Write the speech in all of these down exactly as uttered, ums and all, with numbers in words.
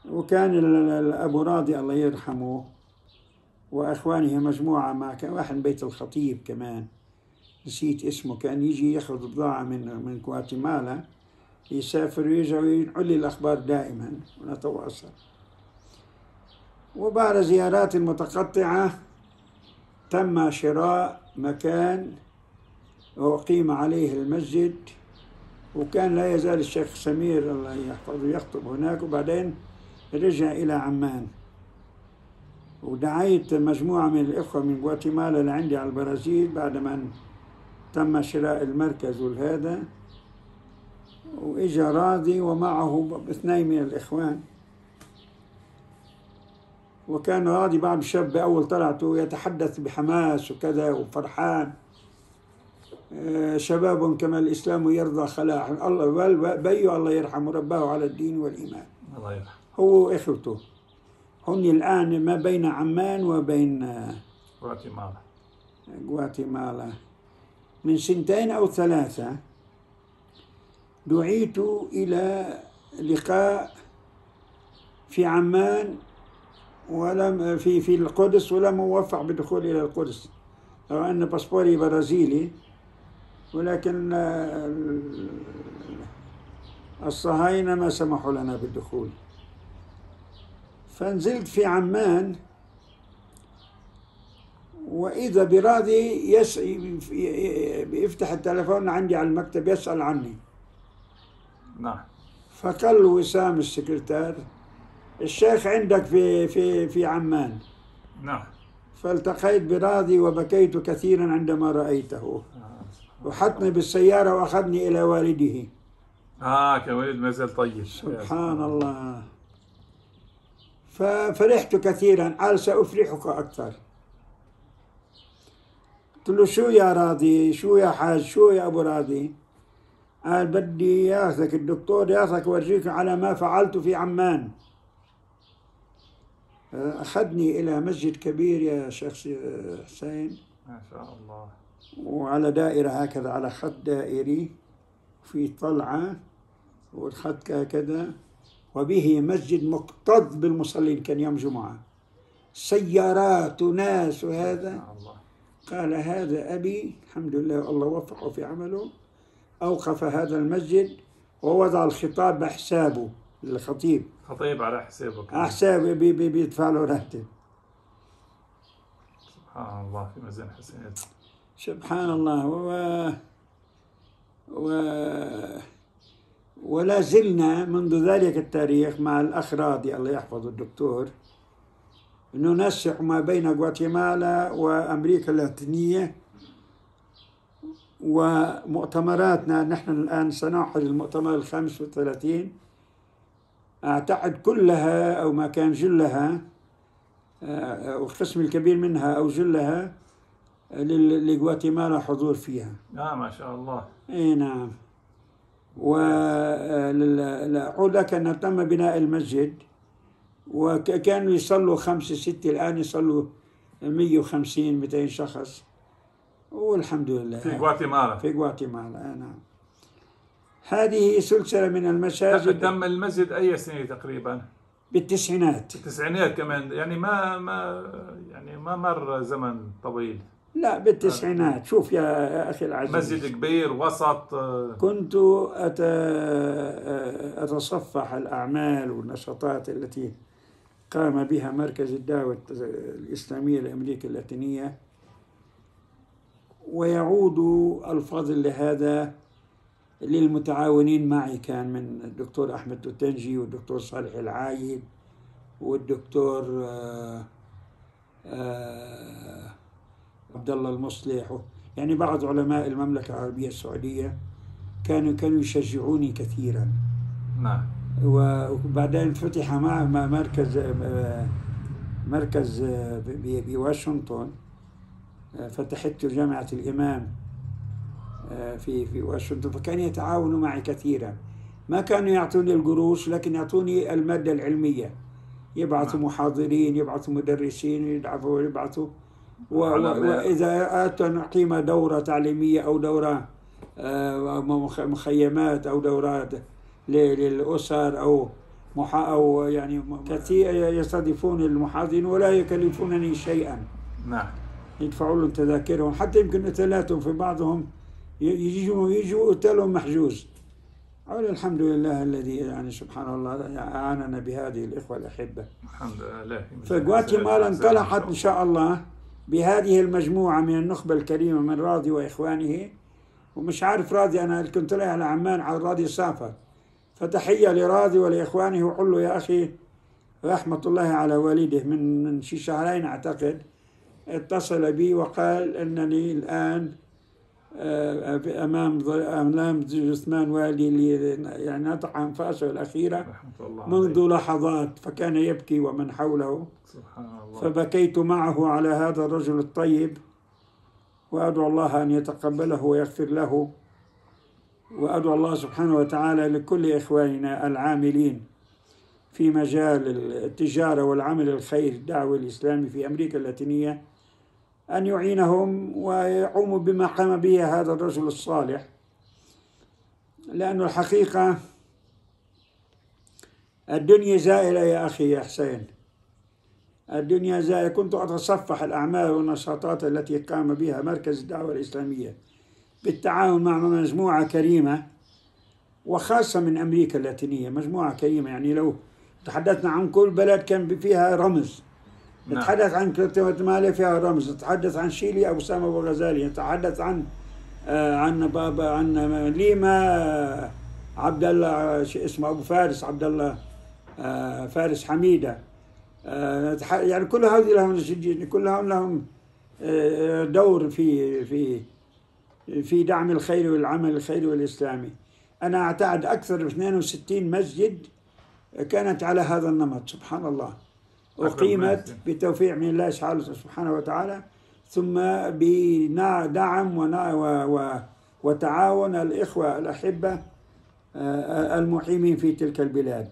وكان أبو راضي الله يرحمه وأخوانه مجموعة مع كان واحد بيت الخطيب كمان نسيت اسمه، كان يجي ياخذ بضاعة من من غواتيمالا يسافر ويرجع وينقل لي الأخبار دائما ونتواصل. وبعد زيارات المتقطعة تم شراء مكان وأقيم عليه المسجد، وكان لا يزال الشيخ سمير الله يحفظه يخطب هناك، وبعدين رجع إلى عمان. ودعيت مجموعة من الإخوة من غواتيمالا لعندي على البرازيل بعد ما تم شراء المركز والهذا، وإجا راضي ومعه اثنين من الإخوان. وكان راضي بعد شاب أول طلعته يتحدث بحماس وكذا وفرحان، شباب كما الإسلام يرضى خلاع الله بيو الله يرحمه رباه على الدين والإيمان الله يرحمه هو وإخوته. هم الآن ما بين عمان وبين غواتيمالا غواتيمالا. من سنتين أو ثلاثة دعيت إلى لقاء في عمان ولم في في القدس، ولم أوفق بالدخول إلى القدس رغم أن باسبوري برازيلي، ولكن الصهاينة ما سمحوا لنا بالدخول. فنزلت في عمان وإذا براضي يس يفتح التلفون عندي على المكتب يسأل عني. نعم. فقال له وسام السكرتير الشيخ عندك في في في عمان. نعم. فالتقيت براضي وبكيت كثيرا عندما رأيته، وحطني بالسيارة وأخذني إلى والده. آه كولد ما زال طيب. سبحان الله. ففرحت كثيرا، قال سأفرحك أكثر. قلت له شو يا راضي، شو يا حاج، شو يا أبو راضي؟ قال بدي ياخذك الدكتور ياخذك ورجيك على ما فعلت في عمان. أخذني إلى مسجد كبير يا شيخ حسين ما شاء الله، وعلى دائرة هكذا على خط دائري في طلعة والخط هكذا، وبه مسجد مكتظ بالمصلين، كان يوم جمعة سيارات وناس وهذا. قال هذا أبي الحمد لله الله وفقه في عمله، أوقف هذا المسجد ووضع الخطاب بحسابه للخطيب، خطيب على حسابه على حسابه بي بي بيدفع له راتب. سبحان الله في ميزان حسناته. سبحان الله. و... و... ولا زلنا منذ ذلك التاريخ مع الأخ راضي الله يحفظه الدكتور ننسق ما بين غواتيمالا وأمريكا اللاتينية، ومؤتمراتنا نحن الآن سنعقد المؤتمر الخامس والثلاثين أعتقد كلها أو ما كان جلها أو القسم الكبير منها أو جلها لغواتيمالا حضور فيها. آه ما شاء الله. إيه نعم. وأقول لك أن تم بناء المسجد وكانوا يصلوا خمسة ستة، الآن يصلوا مية وخمسين مئتين شخص والحمد لله. في غواتيمالا. في غواتيمالا آه نعم. هذه سلسلة من المساجد. تم المسجد أي سنة تقريبا؟ بالتسعينات. بالتسعينات كمان، يعني ما ما يعني ما مر زمن طويل. لا بالتسعينات. شوف يا أخي العزيز، مسجد كبير وسط. كنت أت... أتصفح الأعمال والنشاطات التي قام بها مركز الدعوة الإسلامية لأمريكا اللاتينية، ويعود الفضل لهذا للمتعاونين معي، كان من الدكتور أحمد توتنجي والدكتور صالح العايد والدكتور آآ آآ عبد الله المصلح، يعني بعض علماء المملكة العربية السعودية كانوا كانوا يشجعوني كثيرا. نعم. وبعدين فتح مع مركز مركز بواشنطن، فتحت جامعة الإمام في في واشنطن، فكانوا يتعاونوا معي كثيرا. ما كانوا يعطوني القروش لكن يعطوني المادة العلمية، يبعثوا محاضرين، يبعثوا مدرسين، يبعثوا يبعثوا وإذا آتوا قيمة دورة تعليمية أو دورة مخيمات أو دورات للأسر أو محا أو يعني كثير يستضيفون المحاضرين ولا يكلفونني شيئا. نعم. يدفعوا لهم تذاكرهم، حتى يمكن أتلاتهم في بعضهم يجوا يجوا أتلهم محجوز. الحمد لله الذي يعني سبحان الله أعاننا بهذه الإخوة الأحبة. الحمد لله. فغواتيمالا انطلقت إن شاء الله بهذه المجموعة من النخبة الكريمة من راضي وإخوانه. ومش عارف راضي، أنا كنت رايح على عمان على راضي سافر، فتحية لراضي ولإخوانه وقل له يا أخي رحمة الله على والده من من شي شهرين أعتقد اتصل بي وقال أنني الآن أمام أمام جثمان والدي اللي يعني نطع أنفاسه الأخيرة منذ لحظات، فكان يبكي ومن حوله. سبحان الله. فبكيت معه على هذا الرجل الطيب، وأدعو الله أن يتقبله ويغفر له، وأدعو الله سبحانه وتعالى لكل إخواننا العاملين في مجال التجارة والعمل الخير الدعوة الإسلامي في أمريكا اللاتينية أن يعينهم ويقوموا بما قام به هذا الرجل الصالح، لأن الحقيقة الدنيا زائلة يا أخي يا حسين، الدنيا زائلة. كنت أتصفح الأعمال والنشاطات التي قام بها مركز الدعوة الإسلامية بالتعاون مع مجموعة كريمة، وخاصة من أمريكا اللاتينية مجموعة كريمة. يعني لو تحدثنا عن كل بلد كان فيها رمز، نعم. نتحدث عن غواتيمالا فيها رمز، نتحدث عن شيلي أبو سامة وغزالي، نتحدث عن عن بابا عن ليما عبد الله اسمه أبو فارس عبد الله فارس حميدة. يعني كل هؤلاء لهم كلهم لهم دور في في في دعم الخير والعمل الخيري والإسلامي. أنا أعتقد أكثر من اثنين وستين مسجد كانت على هذا النمط سبحان الله، أقيمت بتوفيق من الله سبحانه وتعالى، ثم بدعم وتعاون الإخوة الأحبة المقيمين في تلك البلاد.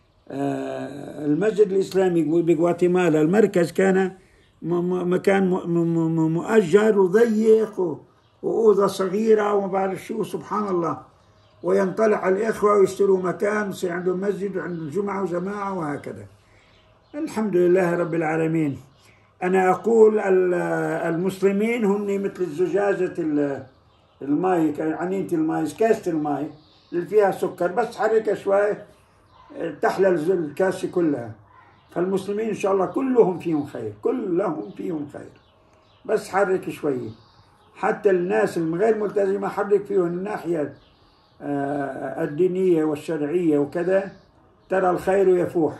المسجد الإسلامي بغواتيمالا المركز كان مكان مؤجر وضيق وأوضة صغيرة وما بعرف شو سبحان الله، وينطلع الإخوة ويشتروا مكان يصير عندهم مسجد وعندهم جمعة وجماعة وهكذا. الحمد لله رب العالمين. أنا أقول المسلمين هم مثل الزجاجة الماء، عنينة الماء، كاسة الماء اللي فيها سكر، بس حركة شوي تحلى الكاسة كلها. فالمسلمين إن شاء الله كلهم فيهم خير، كلهم فيهم خير، بس حرك شوي. حتى الناس الغير ملتزمة حرك فيهم الناحية الدينية والشرعية وكذا، ترى الخير يفوح.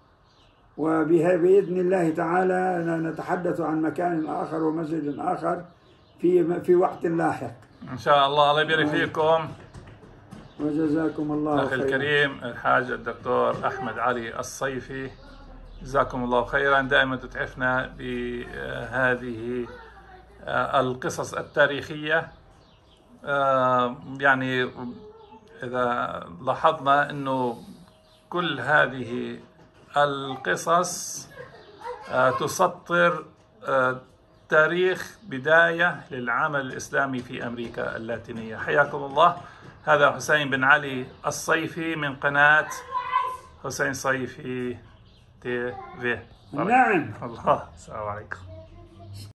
وبها بإذن الله تعالى نتحدث عن مكان آخر ومسجد آخر في في وقت لاحق إن شاء الله. الله يبارك فيكم وجزاكم الله أخي الكريم الحاج الدكتور أحمد علي الصيفي، جزاكم الله خيرا. دائما تتعفنا بهذه القصص التاريخية. يعني إذا لاحظنا أنه كل هذه القصص تسطر تاريخ بداية للعمل الإسلامي في أمريكا اللاتينية. حياكم الله. هذا حسين بن علي الصيفي من قناة حسين صيفي تي في. نعم. الله. السلام عليكم.